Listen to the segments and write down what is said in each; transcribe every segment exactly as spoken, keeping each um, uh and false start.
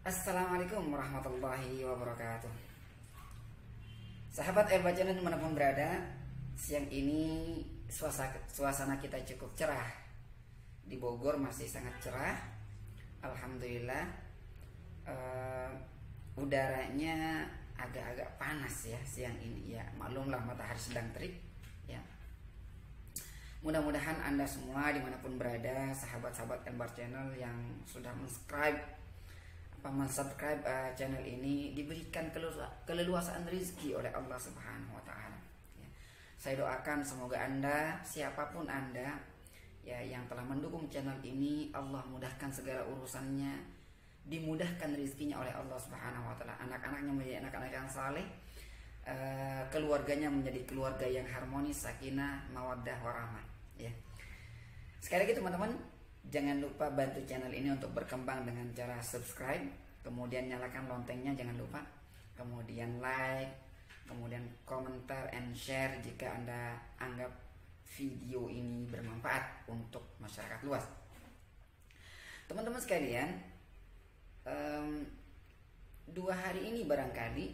Assalamualaikum warahmatullahi wabarakatuh. Sahabat Air Channel dimanapun berada, siang ini suasana, suasana kita cukup cerah. Di Bogor masih sangat cerah, alhamdulillah. uh, Udaranya agak-agak panas ya siang ini. Ya maklumlah, matahari sedang terik ya. Mudah-mudahan Anda semua dimanapun berada, sahabat-sahabat Air Channel yang sudah subscribe mensubscribe uh, channel ini diberikan keleluasaan rezeki oleh Allah Subhanahu wa taala. Ya. Saya doakan semoga Anda, siapapun Anda ya yang telah mendukung channel ini, Allah mudahkan segala urusannya, dimudahkan rezekinya oleh Allah Subhanahu wa taala. Anak-anaknya menjadi anak-anak yang saleh, uh, keluarganya menjadi keluarga yang harmonis, sakinah, mawaddah, warahmah ya. Sekali lagi teman-teman, jangan lupa bantu channel ini untuk berkembang dengan cara subscribe, kemudian nyalakan loncengnya jangan lupa, kemudian like, kemudian komentar and share jika Anda anggap video ini bermanfaat untuk masyarakat luas. Teman-teman sekalian, um, dua hari ini barangkali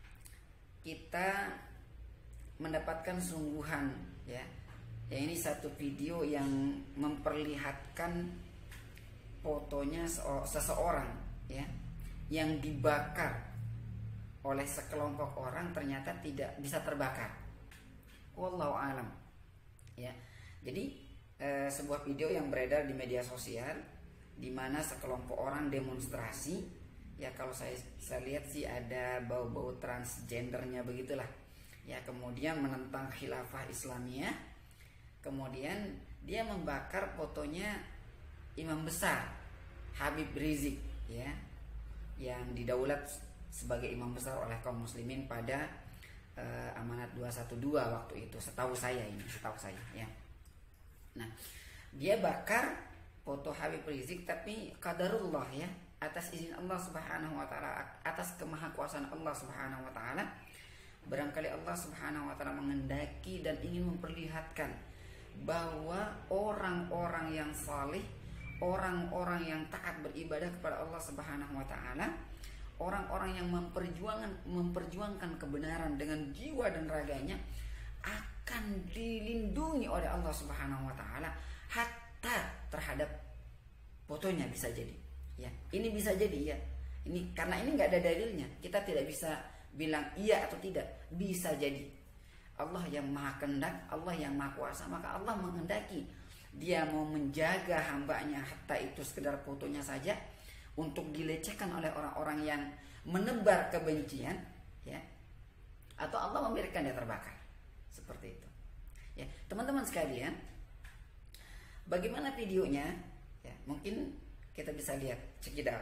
kita mendapatkan sungguhan ya. Ya, ini satu video yang memperlihatkan fotonya seseorang ya yang dibakar oleh sekelompok orang, ternyata tidak bisa terbakar. Wallahu alam. Ya. Jadi eh, sebuah video yang beredar di media sosial di mana sekelompok orang demonstrasi ya, kalau saya saya lihat sih ada bau-bau transgendernya begitulah. Ya, kemudian menentang khilafah Islamiyah. Kemudian dia membakar fotonya imam besar Habib Rizik ya, yang didaulat sebagai imam besar oleh kaum muslimin pada uh, amanat dua satu dua waktu itu, setahu saya ini, setahu saya ya. Nah, dia bakar foto Habib Rizik, tapi qadarullah ya, atas izin Allah Subhanahu wa taala, atas kemahakuasaan Allah Subhanahu wa taala, barangkali Allah Subhanahu wa taala mengendaki dan ingin memperlihatkan bahwa orang-orang yang saleh, orang-orang yang taat beribadah kepada Allah Subhanahu wa taala, orang-orang yang memperjuangkan memperjuangkan kebenaran dengan jiwa dan raganya akan dilindungi oleh Allah Subhanahu wa taala, hatta terhadap fotonya bisa jadi. Ya, ini bisa jadi ya. Ini karena ini nggak ada dalilnya, kita tidak bisa bilang iya atau tidak. Bisa jadi. Allah yang maha kehendak, Allah yang maha kuasa, maka Allah menghendaki dia mau menjaga hambanya hatta itu sekedar fotonya saja untuk dilecehkan oleh orang-orang yang menebar kebencian ya, atau Allah membiarkan dia terbakar seperti itu ya. Teman-teman sekalian, bagaimana videonya ya, mungkin kita bisa lihat sekitar.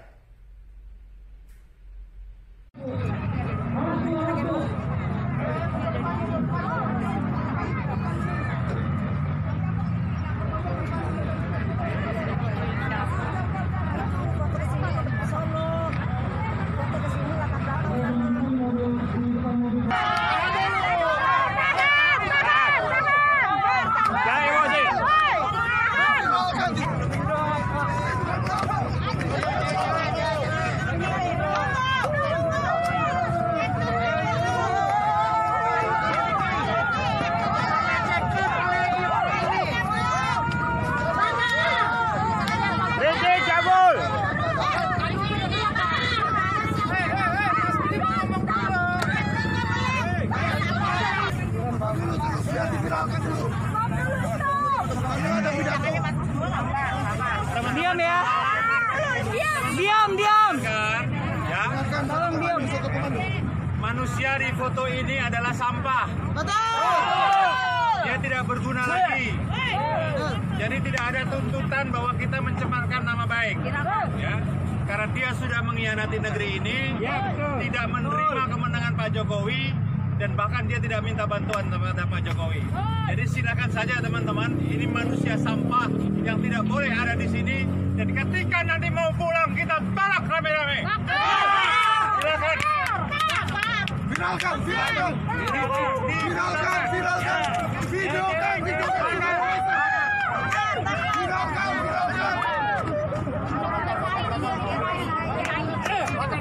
Diam ya. Diam, diam. Ya. Tolong diam. Manusia di foto ini adalah sampah. Betul. Dia tidak berguna lagi. Jadi tidak ada tuntutan bahwa kita mencemarkan nama baik. Ya. Karena dia sudah mengkhianati negeri ini, tidak menerima kemenangan Pak Jokowi, dan bahkan dia tidak minta bantuan kepada Pak Jokowi. Jadi silakan saja teman-teman, ini manusia sampah yang tidak boleh ada di sini. Dan ketika nanti mau pulang, kita tolak rame-rame. Silakan. Viralkan, viralkan, viralkan, viralkan, videokan, videokan, viralkan, viralkan.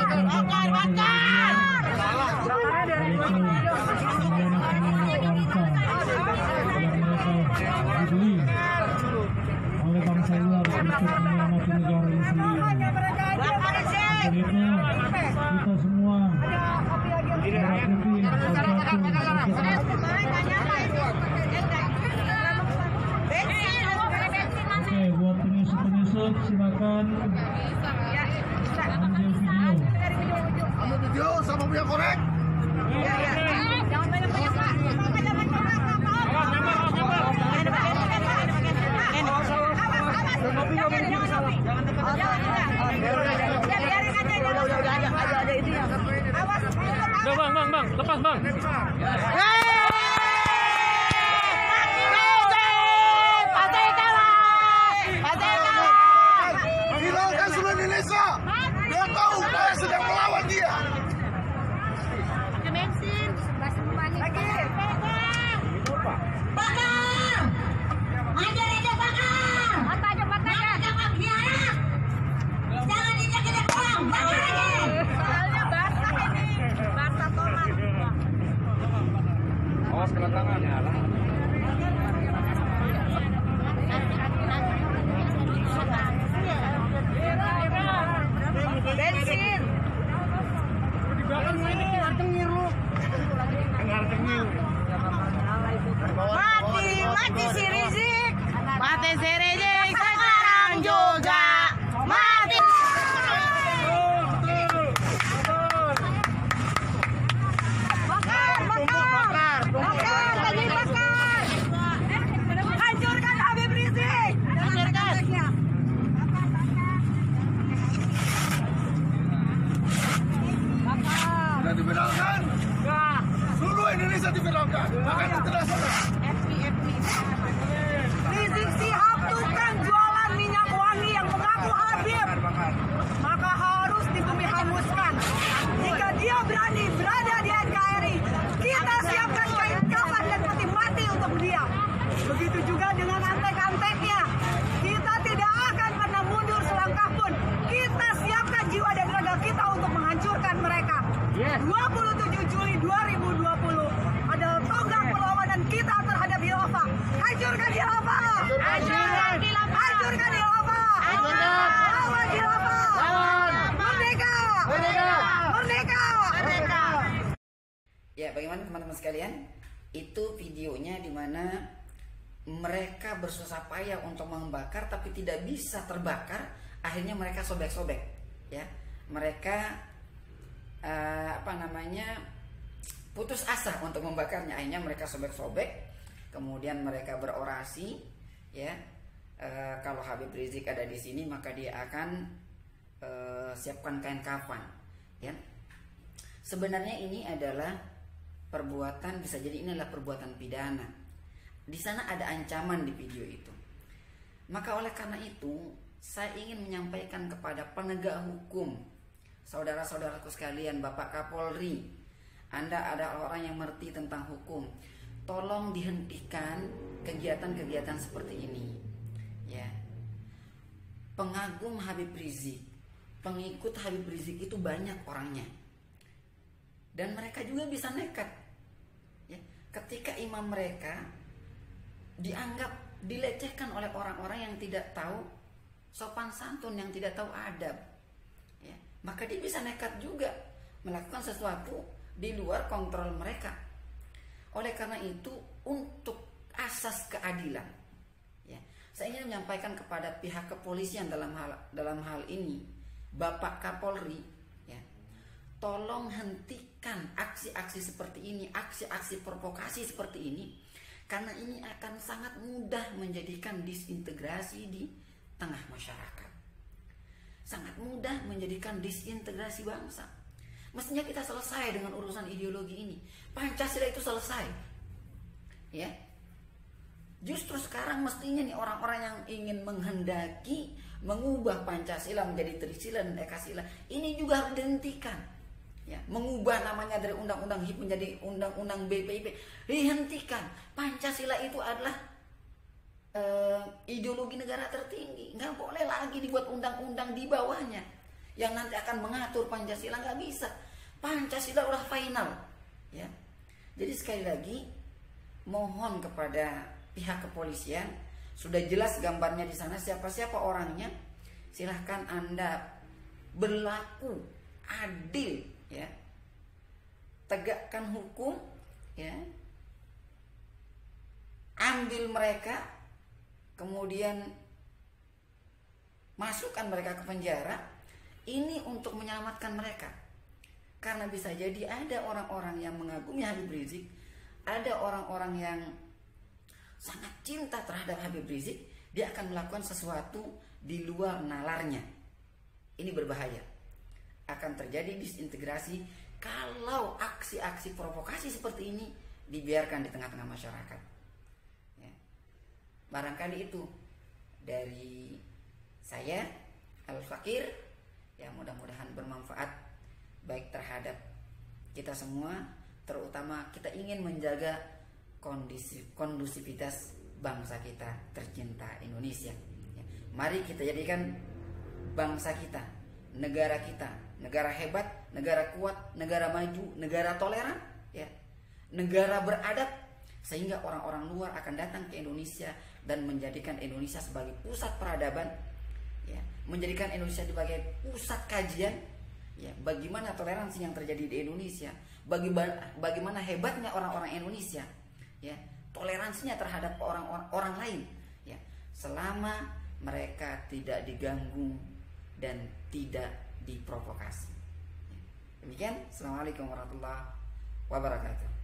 oleh bangsa luar untuk menyelamatkan negara ini sendiri. Akhirnya kita semua merah putih bersatu. Oke, buat penyusup-penyusup silakan ambil video. Ambil video sama punya korek. Jangan banyak-banyak, Pak. Udah bang, bang, bang, lepas bang. Viralkan seluruh Indonesia. Dia tahu saya sedang melawan dia. Awas kena tangan ya. Bensin. Mati, mati si Rizik. Mati si Rizik sekarang juga. Mati. Bakar, bakar. Bakar, lagi bakar. Hancurkan Habib Rizik. Hancurkan. Sudah diviralkan. Seluruh Indonesia diviralkan. Bahkan internasional. Rizik Sihab tukang jualan minyak wangi yang mengaku Habib, maka harus dibumi hanguskan. Jika dia berani berada di N K R I, kita siapkan kain kafan dan peti mati untuk dia. Begitu juga dengan antek-anteknya. Kita tidak akan pernah mundur selangkah pun. Kita siapkan jiwa dan raga kita untuk menghancurkan mereka. dua puluh tujuh Juli dua ribu dua puluh adalah tonggak perlawanan kita terhadap khilafah. Hancurkan khilafah. Hancurkan khilafah. Hancurkan khilafah. Lawan khilafah. Merdeka. Merdeka. Merdeka. Merdeka. Ya, bagaimana teman-teman sekalian? Itu videonya di mana mereka bersusah payah untuk membakar tapi tidak bisa terbakar. Akhirnya mereka sobek-sobek, ya. Mereka uh, apa namanya? putus asa untuk membakarnya. Akhirnya mereka sobek-sobek. Kemudian mereka berorasi, ya. Uh, kalau Habib Rizik ada di sini maka dia akan uh, siapkan kain kafan, ya. Sebenarnya ini adalah perbuatan, bisa jadi ini adalah perbuatan pidana. Di sana ada ancaman di video itu. Maka oleh karena itu, saya ingin menyampaikan kepada penegak hukum, saudara-saudaraku sekalian, Bapak Kapolri, Anda adalah orang yang mengerti tentang hukum. Tolong dihentikan kegiatan-kegiatan seperti ini. Ya. Pengagum Habib Rizik, pengikut Habib Rizik itu banyak orangnya. Dan mereka juga bisa nekat, ya, ketika imam mereka dianggap dilecehkan oleh orang-orang yang tidak tahu sopan santun, yang tidak tahu adab, ya, maka dia bisa nekat juga melakukan sesuatu di luar kontrol mereka. Oleh karena itu, untuk asas keadilan, ya, saya ingin menyampaikan kepada pihak kepolisian dalam hal dalam hal ini, Bapak Kapolri, ya, tolong hentikan aksi-aksi seperti ini, aksi-aksi provokasi seperti ini, karena ini akan sangat mudah menjadikan disintegrasi di tengah masyarakat. Sangat mudah menjadikan disintegrasi bangsa. Mestinya kita selesai dengan urusan ideologi ini. Pancasila itu selesai, ya. Justru sekarang mestinya nih orang-orang yang ingin menghendaki mengubah Pancasila menjadi Trisila dan Ekasila, ini juga harus dihentikan. Ya, mengubah namanya dari undang-undang H I P menjadi undang-undang B P I P, dihentikan. Pancasila itu adalah uh, ideologi negara tertinggi, nggak boleh lagi dibuat undang-undang di bawahnya. yang nanti akan mengatur Pancasila, nggak bisa. Pancasila udah final, ya. Jadi sekali lagi mohon kepada pihak kepolisian, sudah jelas gambarnya di sana siapa-siapa orangnya, silahkan Anda berlaku adil, ya, tegakkan hukum, ya, ambil mereka, kemudian masukkan mereka ke penjara. Ini untuk menyelamatkan mereka, karena bisa jadi ada orang-orang yang mengagumi Habib Rizik, ada orang-orang yang sangat cinta terhadap Habib Rizik, dia akan melakukan sesuatu di luar nalarnya. Ini berbahaya. Akan terjadi disintegrasi kalau aksi-aksi provokasi seperti ini dibiarkan di tengah-tengah masyarakat. Ya. Barangkali itu dari saya, Al-Fakir, ya, mudah-mudahan bermanfaat baik terhadap kita semua, terutama kita ingin menjaga kondisi kondusivitas bangsa kita tercinta Indonesia. Ya. Mari kita jadikan bangsa kita, negara kita, negara hebat, negara kuat, negara maju, negara toleran, ya, negara beradab, sehingga orang-orang luar akan datang ke Indonesia dan menjadikan Indonesia sebagai pusat peradaban, ya, menjadikan Indonesia sebagai pusat kajian, ya, bagaimana toleransi yang terjadi di Indonesia, bagi, bagaimana hebatnya orang-orang Indonesia, ya, toleransinya terhadap orang-orang orang lain, ya, selama mereka tidak diganggu dan tidak diprovokasi. Demikian, assalamualaikum warahmatullahi wabarakatuh.